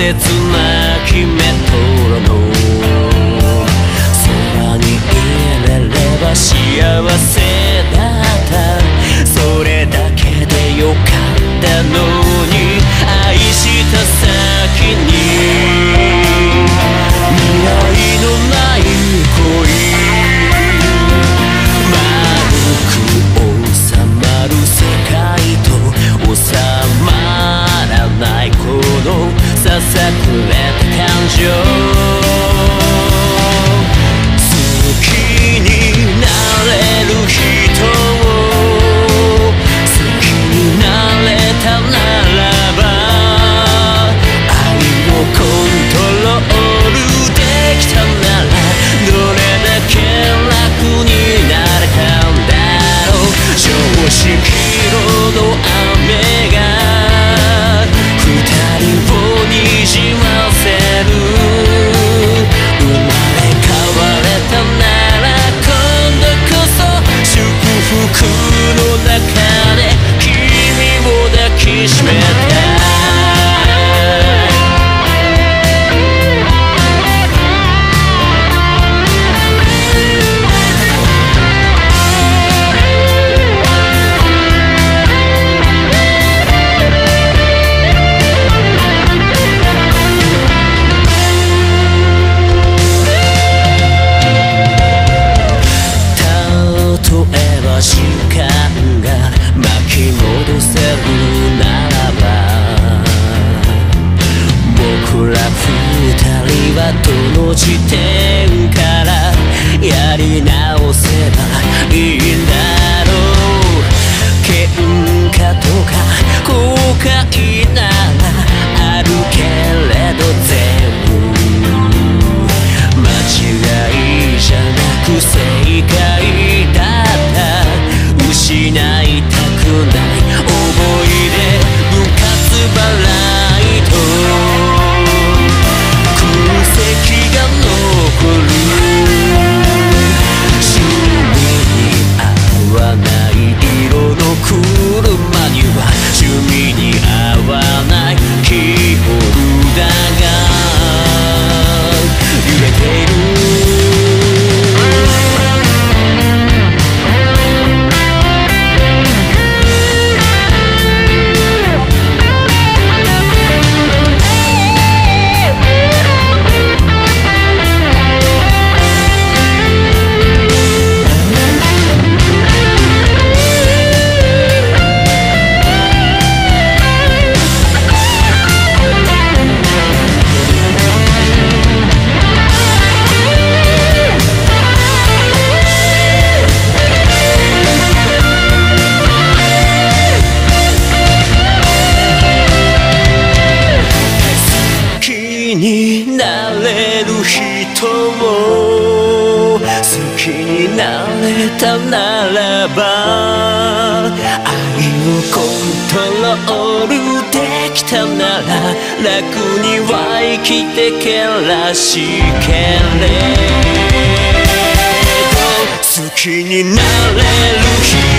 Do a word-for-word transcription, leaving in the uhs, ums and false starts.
切なきメトロのそばにいれれば幸せだった、それだけでよかったのに、愛した先に未来のない恋、丸く収まる世界と収まらないこのささくれた感情、好きになれる人を好きになれたならば、愛をコントロールできたならどれだけ楽になれたんだろう。常識色の雨が二人をにじませる、生まれ変われたなら今度こそ祝福の中で君を抱きしめた。時間が巻き戻せるならば、僕ら二人はどの時点からやり直せばいいんだろう。喧嘩とか後悔ならあるけれど全部間違いじゃなく正解だった。失いたくない思い出部活払いと空席が残る、趣味に合わない色の車には趣味に合わないキーホルダーが揺れている。になれる人を好きになれたならば、愛をコントロールできたなら楽には生きてけらしけれど、好きになれる人